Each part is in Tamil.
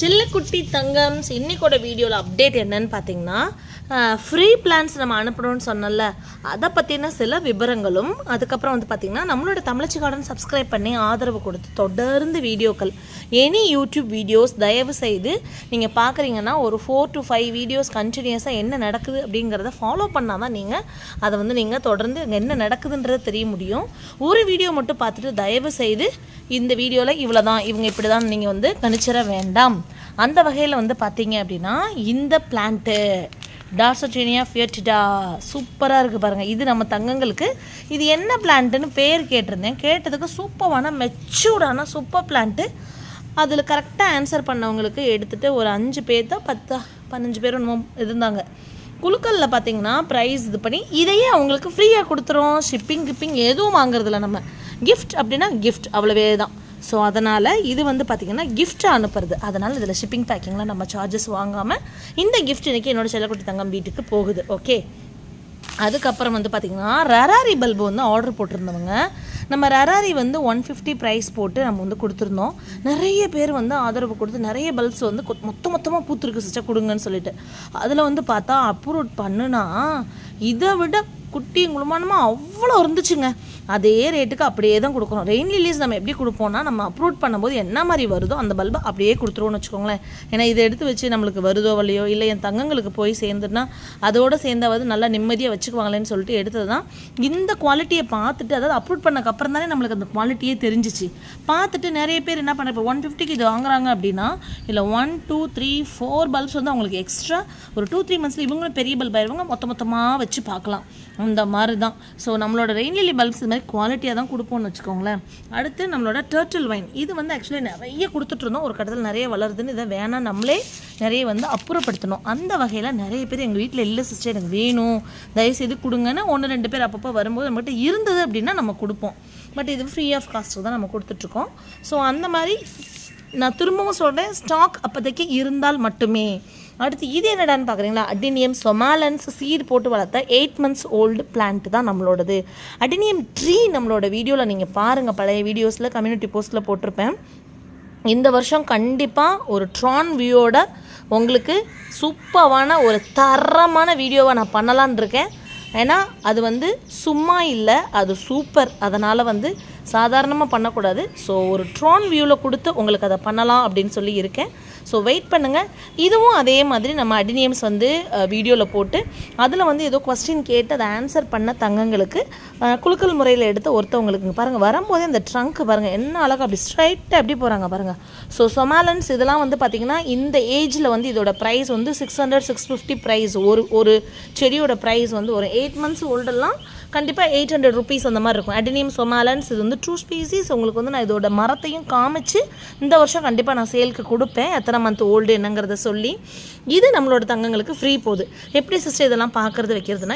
சில்லுக்குட்டி தங்கம்ஸ் இன்னைக்கோட வீடியோவில் அப்டேட் என்னன்னு பார்த்தீங்கன்னா ஃப்ரீ பிளான்ஸ் நம்ம அனுப்பணும்னு சொன்னல அதை பற்றின சில விவரங்களும் அதுக்கப்புறம் வந்து பார்த்திங்கன்னா நம்மளோட தமிழச்சி கார்டன் சப்ஸ்கிரைப் பண்ணி ஆதரவு கொடுத்து தொடர்ந்து வீடியோக்கள் எனி யூடியூப் வீடியோஸ் தயவு செய்து நீங்கள் பார்க்குறீங்கன்னா ஒரு 4 to 5 வீடியோஸ் கண்டினியூஸாக என்ன நடக்குது அப்படிங்கிறத ஃபாலோ பண்ணால் தான் நீங்கள் அதை வந்து நீங்கள் தொடர்ந்து என்ன நடக்குதுன்றது தெரிய முடியும். ஒரு வீடியோ மட்டும் பார்த்துட்டு தயவு செய்து இந்த வீடியோவில் இவ்வளோ தான் இவங்க இப்படி தான் நீங்கள் வந்து கணிச்சிட வேண்டாம். அந்த வகையில் வந்து பார்த்தீங்க அப்படின்னா இந்த பிளான்ட்டு டார்சோஜீனியா ஃபியட்டிடா சூப்பராக இருக்குது பாருங்கள். இது நம்ம தங்கங்களுக்கு இது என்ன பிளான்ட்டுன்னு பேர் கேட்டிருந்தேன். கேட்டதுக்கு சூப்பரான மெச்சூர்டான சூப்பர் பிளான்ட்டு. அதில் கரெக்டாக ஆன்சர் பண்ணவங்களுக்கு எடுத்துகிட்டு ஒரு 5 பேர் தான் 10-15 பேர் இருந்தாங்க. குழுக்களில் பார்த்தீங்கன்னா ப்ரைஸ் இது பண்ணி இதையே அவங்களுக்கு ஃப்ரீயாக கொடுத்துரும். ஷிப்பிங் எதுவும் வாங்குறதில்ல. நம்ம கிஃப்ட் அப்படின்னா கிஃப்ட் அவ்வளவே தான். ஸோ அதனால் இது வந்து பார்த்திங்கன்னா கிஃப்ட்டாக அனுப்புறது. அதனால் இதில் ஷிப்பிங் பேக்கிங்லாம் நம்ம சார்ஜஸ் வாங்காமல் இந்த கிஃப்ட் இன்றைக்கி என்னோடய செல்லக்குட்டி தங்கம் வீட்டுக்கு போகுது. ஓகே, அதுக்கப்புறம் வந்து பார்த்திங்கன்னா ரராரி பல்பு வந்து ஆர்டர் போட்டிருந்தவங்க நம்ம ரராரி வந்து 150 ப்ரைஸ் போட்டு நம்ம வந்து கொடுத்துருந்தோம். நிறைய பேர் வந்து ஆதரவு கொடுத்து நிறைய பல்ப்ஸ் வந்து மொத்தமாக பூத்துருக்கு சிஸ்டர் கொடுங்கன்னு சொல்லிட்டு அதில் வந்து பார்த்தா அப்ரூவ் பண்ணுனா இதை விட குட்டி குழுமானமாக அவ்வளோ இருந்துச்சுங்க. அதே ரேட்டுக்கு அப்படியே தான் கொடுக்குறோம். ரெயின் லில்லிஸ் நம்ம எப்படி கொடுப்போம்னா நம்ம அப்ரூவ் பண்ணும்போது என்ன மாதிரி வருதோ அந்த பல்பை அப்படியே கொடுத்துருவோம்னு வச்சுக்கோங்களேன். ஏன்னா இதை எடுத்து வச்சு நம்மளுக்கு வருதோ வழியோ இல்லை என் தங்கங்களுக்கு போய் சேர்ந்துன்னா அதோடு சேர்ந்தாவது நல்லா நிம்மதியாக வச்சுக்குவாங்களேன்னு சொல்லிட்டு எடுத்தது தான். இந்த குவாலிட்டியை பார்த்துட்டு அதாவது அப்ரூவ் பண்ணக்கப்புறம் தானே நம்மளுக்கு அந்த குவாலிட்டியே தெரிஞ்சிச்சு. பார்த்துட்டு நிறைய பேர் என்ன பண்ண இப்போ 150க்கு இது வாங்குறாங்க அப்படின்னா இல்லை 1 2 3 4 பல்ப்ஸ் வந்து அவங்களுக்கு எக்ஸ்ட்ரா ஒரு 2-3 மந்த்ஸில் இவங்களும் பெரிய பல்ப் ஆயிடுவாங்க. மொத்தமாக வச்சு பார்க்கலாம் அந்த மாதிரி தான். ஸோ நம்மளோட ரெயின் லில்லி பல்ப்ஸ் இது மாதிரி குவாலிட்டியாக தான் கொடுப்போம்னு வச்சுக்கோங்களேன். அடுத்து நம்மளோட டர்ட்டில் வைன் இது வந்து ஆக்சுவலி நிறைய கொடுத்துட்ருந்தோம். ஒரு கட்டத்தில் நிறைய வளருதுன்னு இதை வேணாம் நம்மளே நிறைய வந்து அப்புறப்படுத்தணும். அந்த வகையில் நிறைய பேர் எங்கள் வீட்டில் இல்லை சிஸ்டர் எனக்கு வேணும் தயவுசெய்து கொடுங்கன்னு 1-2 பேர் அப்பப்போ வரும்போது நம்மகிட்ட இருந்தது அப்படின்னா நம்ம கொடுப்போம். பட் இது ஃப்ரீ ஆஃப் காஸ்ட்டு தான் நம்ம கொடுத்துட்ருக்கோம். ஸோ அந்த மாதிரி நான் திரும்பவும் சொல்கிறேன், ஸ்டாக் அப்போதைக்கு இருந்தால் மட்டுமே. அடுத்து இது என்னடான்னு பார்க்குறீங்களா, அடினியம் சொமாலன்ஸ் சீட் போட்டு வளர்த்த 8 months ஓல்டு பிளான்ட் தான் நம்மளோடது. அடினியம் ட்ரீ நம்மளோட வீடியோவில் நீங்கள் பாருங்கள், பழைய வீடியோஸில் கம்யூனிட்டி போஸ்ட்டில் போட்டிருப்பேன். இந்த வருஷம் கண்டிப்பாக ஒரு ட்ரான் வியூவோட உங்களுக்கு சூப்பரான ஒரு தரமான வீடியோவை நான் பண்ணலான் இருக்கேன். ஏன்னா அது வந்து சும்மா இல்லை, அது சூப்பர். அதனால் வந்து சாதாரணமாக பண்ணக்கூடாது. ஸோ ஒரு ட்ரோன் வியூவில் கொடுத்து உங்களுக்கு அதை பண்ணலாம் அப்படின்னு சொல்லி இருக்கேன். ஸோ வெயிட் பண்ணுங்கள். இதுவும் அதே மாதிரி நம்ம அடினியம்ஸ் வந்து வீடியோவில் போட்டு அதில் வந்து ஏதோ கொஸ்டின் கேட்டு அதை ஆன்சர் பண்ண தங்கங்களுக்கு குலுக்கல் முறையில் எடுத்து ஒருத்தவங்களுக்கு பாருங்கள் வரும்போதே அந்த ட்ரங்க் பாருங்கள் என்ன அழகாக அப்படி ஸ்ட்ரைட்டாக எப்படி போகிறாங்க பாருங்கள். ஸோ சொமாலன்ஸ் இதெல்லாம் வந்து பார்த்திங்கன்னா இந்த ஏஜில் வந்து இதோட ப்ரைஸ் வந்து 600-650 ப்ரைஸ். ஒரு செடியோட ப்ரைஸ் வந்து ஒரு 8 months ஓல்டெல்லாம் கண்டிப்பாக 800 rupees அந்த மாதிரி இருக்கும். அடினியம் சொமாலன்ஸ் இது வந்து ட்ரூ ஸ்பீசிஸ். உங்களுக்கு வந்து நான் இதோட மரத்தையும் காமிச்சு இந்த வருஷம் கண்டிப்பாக நான் சேலுக்கு கொடுப்பேன் எத்தனை மந்த் ஓல்டு என்னங்கிறத சொல்லி. இது நம்மளோட தங்கங்களுக்கு ஃப்ரீ போகுது. எப்படி சிஸ்டர் இதெல்லாம் பார்க்குறது வைக்கிறதுனா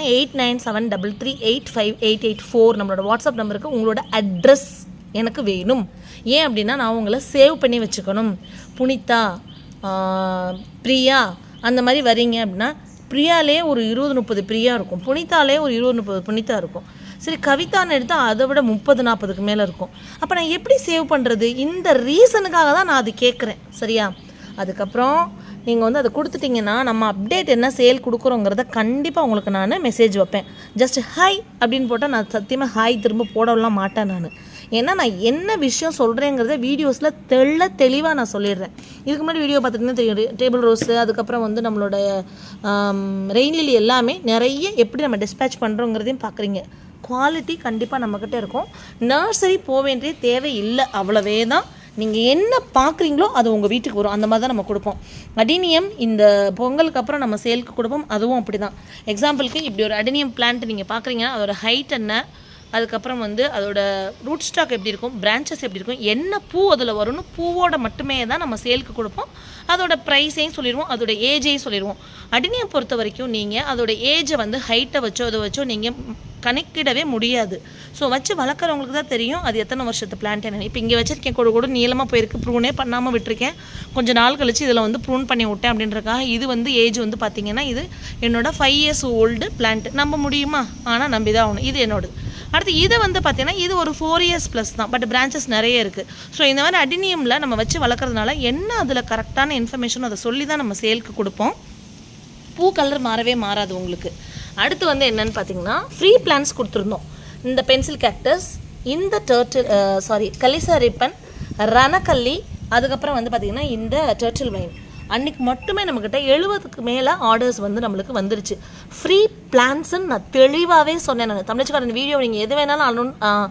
8973385884 நம்மளோட வாட்ஸ்அப் நம்பருக்கு உங்களோட அட்ரஸ் எனக்கு வேணும். ஏன் அப்படின்னா நான் உங்களை சேவ் பண்ணி வச்சுக்கணும். புனிதா பிரியா அந்த மாதிரி வரீங்க அப்படின்னா பிரியாலே ஒரு 20-30 பிரியா இருக்கும், புனிதாலே ஒரு 20-30 புனிதா இருக்கும். சரி கவிதான்னு எடுத்தால் அதை விட 30-40க்கு மேலே இருக்கும். அப்போ நான் எப்படி சேவ் பண்ணுறது? இந்த ரீசனுக்காக தான் நான் அது கேட்குறேன். சரியா? அதுக்கப்புறம் நீங்கள் வந்து அதை கொடுத்துட்டிங்கன்னா நம்ம அப்டேட் என்ன சேல் கொடுக்குறோங்கிறத கண்டிப்பாக உங்களுக்கு நான் மெசேஜ் வைப்பேன். ஜஸ்ட் ஹாய் அப்படின்னு போட்டால் நான் சத்தியமாக ஹாய் திரும்ப போடலாம் மாட்டேன் நான். ஏன்னா நான் என்ன விஷயம் சொல்கிறேங்கிறத வீடியோஸில் தெளிவாக நான் சொல்லிடுறேன். இதுக்கு முன்னாடி வீடியோ பார்த்துட்டிங்கன்னா தெரியும். டேபிள் ரோஸு அதுக்கப்புறம் வந்து நம்மளோட ரெயின் லில்லி எல்லாமே நிறைய எப்படி நம்ம டிஸ்பேச் பண்ணுறோங்கிறதையும் பார்க்குறீங்க. குவாலிட்டி கண்டிப்பாக நம்மக்கிட்ட இருக்கும். நர்சரி போக வேண்டிய தேவை இல்லை, அவ்வளவே தான். நீங்கள் என்ன பார்க்குறீங்களோ அது உங்கள் வீட்டுக்கு வரும். அந்த மாதிரி தான் நம்ம கொடுப்போம். அடினியம் இந்த பொங்கலுக்கு அப்புறம் நம்ம சேலுக்கு கொடுப்போம். அதுவும் அப்படி தான். எக்ஸாம்பிளுக்கு இப்படி ஒரு அடினியம் பிளான்ட் நீங்கள் பார்க்குறீங்கன்னா அதோட ஹைட் என்ன, அதுக்கப்புறம் வந்து அதோட ரூட் ஸ்டாக் எப்படி இருக்கும், பிரான்ச்சஸ் எப்படி இருக்கும், என்ன பூ அதில் வரும்னு பூவோட மட்டுமே தான் நம்ம சேலுக்கு கொடுப்போம். அதோட ப்ரைஸையும் சொல்லிடுவோம், அதோட ஏஜையும் சொல்லிடுவோம். அடினியம் பொறுத்த வரைக்கும் நீங்கள் அதோட ஏஜை வந்து ஹைட்டை வச்சோ அதை வச்சோ நீங்கள் கணக்கிடவே முடியாது. ஸோ வச்சு வளர்க்குறவங்களுக்கு தான் தெரியும் அது எத்தனை வருஷத்து பிளான்ட் என்ன. இப்போ இங்கே வச்சுருக்கேன் கூட நீளமாக போயிருக்கு, ப்ரூனே பண்ணாமல் விட்டுருக்கேன். கொஞ்சம் நாள் கழிச்சு இதில் வந்து ப்ரூன் பண்ணி விட்டேன் அப்படின்றக்காக. இது வந்து ஏஜ் வந்து பார்த்திங்கன்னா இது என்னோட 5 years ஓல்டு பிளான்ட். நம்ப முடியுமா? ஆனால் நம்பி தான் ஆகணும். இது என்னோடது. அடுத்து இது வந்து பார்த்தீங்கன்னா இது ஒரு 4 years ப்ளஸ் தான், பட் பிரான்ச்சஸ் நிறைய இருக்குது. ஸோ இந்த மாதிரி அடினியமில் நம்ம வச்சு வளர்க்குறதுனால என்ன அதில் கரெக்டான இன்ஃபர்மேஷன் அதை சொல்லி தான் நம்ம சேலுக்கு கொடுப்போம். பூ கலர் மாறவே மாறாது உங்களுக்கு. அடுத்து வந்து என்னன்னு பார்த்தீங்கன்னா ஃப்ரீ பிளான்ஸ் கொடுத்துருந்தோம். இந்த பென்சில் கேக்டஸ், இந்த கலிசா ரிப்பன், ரணக்கல்லி, அதுக்கப்புறம் வந்து பார்த்திங்கன்னா இந்த டர்ட்டில் வைன். அன்றைக்கி மட்டுமே நம்மக்கிட்ட 70க்கு மேலே ஆர்டர்ஸ் வந்து நம்மளுக்கு வந்துருச்சு. ஃப்ரீ பிளான்ஸுன்னு நான் தெளிவாகவே சொன்னேன். நான் தமிழச்சி கார்டன் வீடியோ நீங்கள் எது வேணாலும்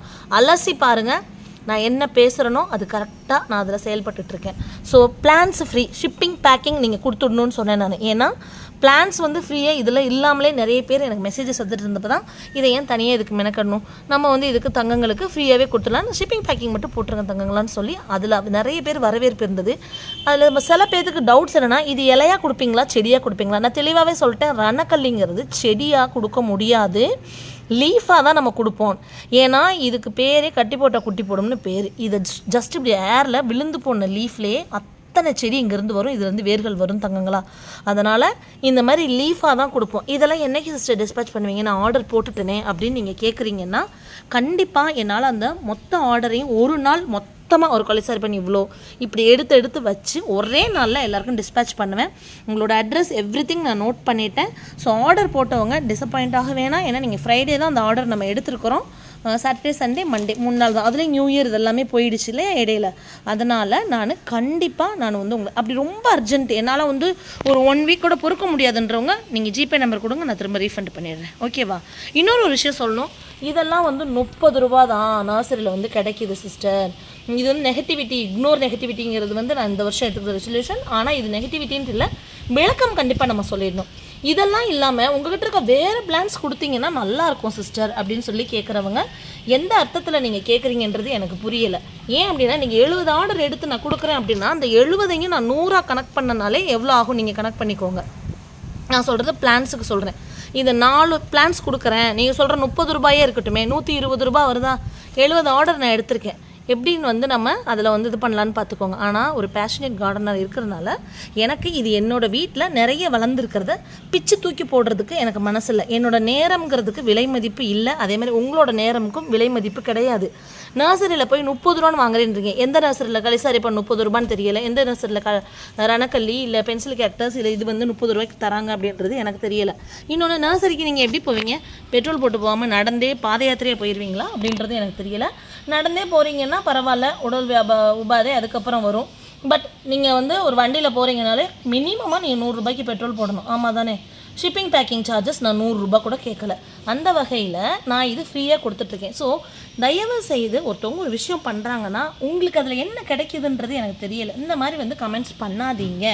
அலசி பாருங்கள். நான் என்ன பேசுகிறேனோ அது கரெக்டாக நான் அதில் செயல்பட்டுட்ருக்கேன். So plans free, shipping packing நீங்கள் கொடுத்துடணுன்னு சொன்னேன் நான். ஏன்னா பிளான்ஸ் வந்து ஃப்ரீயாக இதில் இல்லாமலே நிறைய பேர் எனக்கு மெசேஜஸ் வந்துட்டு இருந்தப்போ தான் இதை ஏன் தனியாக இதுக்கு மெனக்கடணும், நம்ம வந்து இதுக்கு தங்கங்களுக்கு ஃப்ரீயாகவே கொடுத்துடலாம், ஷிப்பிங் பேக்கிங் மட்டும் போட்டுருங்க தங்கங்களான்னு சொல்லி அதில் நிறைய பேர் வரவேற்பு இருந்தது. அதில் சில பேருக்கு டவுட்ஸ் என்னென்னா இது இலையாக கொடுப்பீங்களா செடியாக கொடுப்பீங்களா? நான் தெளிவாகவே சொல்லிட்டேன், ரணக்கல்லிங்கிறது செடியாக கொடுக்க முடியாது, லீஃபாக தான் நம்ம கொடுப்போம். ஏன்னா இதுக்கு பேரே கட்டி போட்ட குட்டி போடும்னு பேர். இது ஜஸ்ட் இப்படி ஏரில் விழுந்து போன லீஃப்லேயே அத்தனை செடி இங்கேருந்து வரும், இதுலேருந்து வேர்கள் வரும் தங்கங்களா. அதனால் இந்த மாதிரி லீஃபாக தான் கொடுப்போம். இதெல்லாம் என்னைக்கு சிஸ்டர் டிஸ்பேச் பண்ணுவீங்க, நான் ஆர்டர் போட்டுட்டேனே அப்படின்னு நீங்கள் கேட்குறீங்கன்னா கண்டிப்பாக என்னால் அந்த மொத்த ஆர்டரையும் ஒரு நாள் மொத்தமாக ஒரு கலிசா ரிப்பன் இவ்வளோ இப்படி எடுத்து வச்சு ஒரே நாளில் எல்லாருக்கும் டிஸ்பேச் பண்ணுவேன். உங்களோட அட்ரஸ் எவ்ரிதிங் நான் நோட் பண்ணிட்டேன். ஸோ ஆர்டர் போட்டவங்க டிசப்பாயிண்ட் ஆக வேணாம். ஏன்னா நீங்கள் ஃப்ரைடே தான் அந்த ஆர்டர் நம்ம எடுத்துருக்குறோம். சாட்டர்டே சண்டே மண்டே 3 நாள் தான், அதுலேயும் நியூ இயர் இதெல்லாமே போயிடுச்சு இல்லையா இடையில. அதனால் நான் கண்டிப்பாக நான் வந்து உங்களுக்கு அப்படி ரொம்ப அர்ஜென்ட் என்னால் வந்து ஒரு 1 வீக் கூட பொறுக்க முடியாதுன்றவங்க நீங்கள் ஜிபே நம்பர் கொடுங்க, நான் திரும்ப ரீஃபண்ட் பண்ணிடுறேன். ஓகேவா? இன்னொரு ஒரு விஷயம் சொல்லணும், இதெல்லாம் வந்து 30 ரூபா தான் நர்சரியில் வந்து கிடைக்கிது சிஸ்டர். இது வந்து நெகட்டிவிட்டி, இக்னோர் நெகட்டிவிட்டிங்கிறது வந்து நான் இந்த வருஷம் எடுத்துக்கிற ரெசல்யூஷன். ஆனால் இது நெகட்டிவிட்டின்ட்டு இல்லை, விளக்கம் கண்டிப்பாக நம்ம சொல்லிடணும். இதெல்லாம் இல்லாமல் உங்கள்கிட்ட இருக்க வேறு பிளான்ஸ் கொடுத்தீங்கன்னா நல்லாயிருக்கும் சிஸ்டர் அப்படின்னு சொல்லி கேட்குறவங்க எந்த அர்த்தத்தில் நீங்கள் கேட்குறீங்கன்றது எனக்கு புரியலை. ஏன் அப்படின்னா நீங்கள் 70 ஆர்டர் எடுத்து நான் கொடுக்குறேன் அப்படின்னா அந்த 70ஐயும் நான் 100ஆக கனெக்ட் பண்ணனாலே எவ்வளோ ஆகும் நீங்கள் கனெக்ட் பண்ணிக்கோங்க. நான் சொல்கிறது பிளான்ஸுக்கு சொல்கிறேன். இது 4 பிளான்ஸ் கொடுக்குறேன், நீங்கள் சொல்கிற 30 ரூபாயே இருக்கட்டுமே, 120 ரூபா வருதா, 70 ஆர்டர் நான் எடுத்திருக்கேன், எப்படின்னு வந்து நம்ம அதில் வந்து இது பண்ணலான்னு பார்த்துக்கோங்க. ஆனால் ஒரு பேஷனேட் கார்டனர் இருக்கிறதுனால எனக்கு இது என்னோடய வீட்டில் நிறைய வளர்ந்துருக்கிறத பிச்சு தூக்கி போடுறதுக்கு எனக்கு மனசு இல்லை. என்னோட நேரம்ங்கிறதுக்கு விலை மதிப்பு இல்லை, அதே மாதிரி உங்களோட நேரமுக்கும் விலை மதிப்பு கிடையாது. நர்சரியில் போய் 30 ரூபான்னு வாங்குறேன்றீங்க, எந்த நர்சரியில் கலிசா ரிப்பன் 30 ரூபான்னு தெரியலை, எந்த நர்சரியில் ரணக்கல்லி இல்லை பென்சில் கேக்டஸ் இல்லை இது வந்து 30 ரூபாய்க்கு தராங்க அப்படின்றது எனக்கு தெரியலை. இன்னொன்று நர்சரிக்கு நீங்கள் எப்படி போவீங்க, பெட்ரோல் போட்டு போகாமல் நடந்தே பாத யாத்திரையாக போயிடுவீங்களா அப்படின்றது எனக்கு தெரியலை. நடந்தே போகிறீங்கன்னா பரவாயில்ல, உடல் உபாதை அதுக்கப்புறம் வரும். பட் நீங்கள் வந்து ஒரு வண்டியில் போகிறீங்கனாலே மினிமமாக நீங்கள் 100 ரூபாய்க்கு பெட்ரோல் போடணும். ஆமாம் தானே? ஷிப்பிங் பேக்கிங் சார்ஜஸ் நான் 100 ரூபா கூட கேட்கல. அந்த வகையில் நான் இது ஃப்ரீயாக கொடுத்துட்ருக்கேன். ஸோ தயவு செய்து ஒருத்தவங்க ஒரு விஷயம் பண்ணுறாங்கன்னா உங்களுக்கு அதில் என்ன கிடைக்குதுன்றது எனக்கு தெரியலை, இந்த மாதிரி வந்து கமெண்ட்ஸ் பண்ணாதீங்க.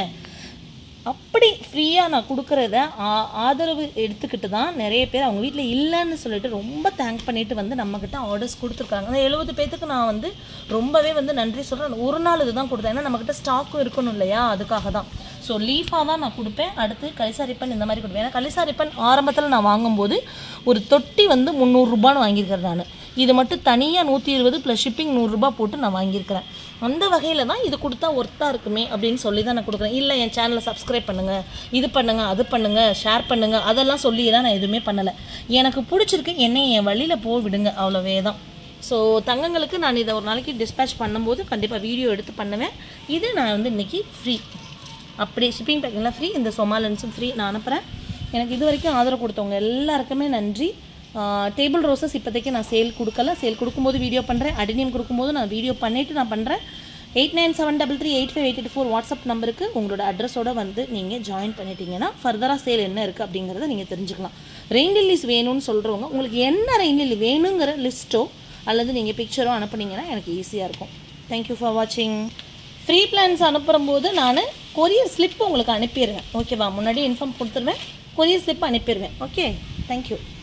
அப்படி ஃப்ரீயாக நான் கொடுக்குறத ஆதரவு எடுத்துக்கிட்டு தான் நிறைய பேர் அவங்க வீட்டில் இல்லைன்னு சொல்லிட்டு ரொம்ப தேங்க் பண்ணிட்டு வந்து நம்மக்கிட்ட ஆர்டர்ஸ் கொடுத்துருக்காங்க. அந்த 70 பேத்துக்கு நான் வந்து ரொம்பவே வந்து நன்றி சொல்கிறேன். ஒரு நாள் இது தான் கொடுத்தேன், ஏன்னா நம்மக்கிட்ட ஸ்டாக்கும் இருக்கணும் இல்லையா, அதுக்காக தான். ஸோ லீஃபாக தான் நான் கொடுப்பேன். அடுத்து கலிசா ரிப்பன் இந்த மாதிரி கொடுப்பேன். ஏன்னா கலிசா ரிப்பன் ஆரம்பத்தில் நான் வாங்கும்போது ஒரு தொட்டி வந்து 300 ரூபான்னு வாங்கியிருக்கிறேன் நான். இது மட்டும் தனியாக 120 ப்ளஸ் ஷிப்பிங் 100 ரூபா போட்டு நான் வாங்கியிருக்கிறேன். அந்த வகையில் தான் இது கொடுத்தா ஒர்த்தாக இருக்குமே அப்படின்னு சொல்லி தான் நான் கொடுக்குறேன். இல்லை என் சேனலை சப்ஸ்கிரைப் பண்ணுங்கள், இது பண்ணுங்கள், அது பண்ணுங்கள், ஷேர் பண்ணுங்கள், அதெல்லாம் சொல்லியெல்லாம் நான் எதுவுமே பண்ணலை. எனக்கு பிடிச்சிருக்கு, என்னை என் வழியில் போக விடுங்க, அவ்வளோவே தான். ஸோ தங்கங்களுக்கு நான் இதை ஒரு நாளைக்கு டிஸ்பேச் பண்ணும்போது கண்டிப்பாக வீடியோ எடுத்து பண்ணுவேன். இது நான் வந்து இன்றைக்கி ஃப்ரீ, அப்படி ஷிப்பிங் பேக்கிங்லாம் ஃப்ரீ, இந்த சொமாலன்ஸும் ஃப்ரீ நான் அனுப்புகிறேன். எனக்கு இது வரைக்கும் ஆதரவு கொடுத்தவங்க எல்லாருக்குமே நன்றி. டேபிள் ரோசஸ் இப்போதைக்கு நான் சேல் கொடுக்கல, சேல் கொடுக்கும்போது வீடியோ பண்ணுறேன், அடினியம் கொடுக்கும்போது நான் வீடியோ பண்ணிவிட்டு நான் பண்ணுறேன். 8973385884 வாட்ஸ்அப் நம்பருக்கு உங்களோட அட்ரஸோடு வந்து நீங்கள் ஜாயின் பண்ணிட்டீங்கன்னா ஃபர்தராக சேல் என்ன இருக்குது அப்படிங்கிறத நீங்கள் தெரிஞ்சுக்கலாம். ரெயின் லில்லிஸ் வேணும்னு சொல்கிறவங்க உங்களுக்கு என்ன ரெயின் லில்லி வேணுங்கிற லிஸ்ட்டோ அல்லது நீங்கள் பிக்சரோ அனுப்புனீங்கன்னா எனக்கு ஈஸியாக இருக்கும். தேங்க்யூ ஃபார் வாட்சிங். ஃப்ரீ பிளான்ஸ் அனுப்பும்போது நான் கொரியர் ஸ்லிப் உங்களுக்கு அனுப்பிடுவேன். ஓகேவா? முன்னாடி இன்ஃபார்ம் கொடுத்துருவேன், கொரியர் ஸ்லிப் அனுப்பிடுவேன். Okay, thank you.